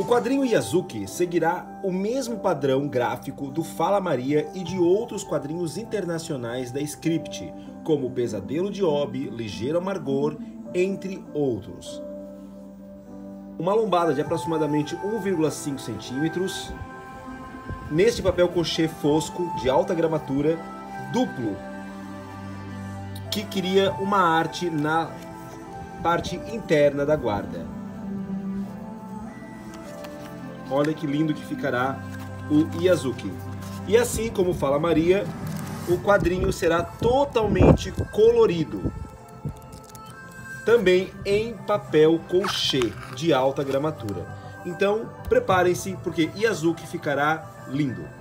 O quadrinho Yazuki seguirá o mesmo padrão gráfico do Fala Maria e de outros quadrinhos internacionais da Script, como O Pesadelo de Obi, Ligeiro Amargor, entre outros. Uma lombada de aproximadamente 1,5 centímetros, neste papel crochê fosco, de alta gramatura, duplo, que cria uma arte na parte interna da guarda. Olha que lindo que ficará o Yazuki. E assim como Fala Maria, o quadrinho será totalmente colorido. Também em papel crochê de alta gramatura. Então, preparem-se porque Yazuki ficará lindo.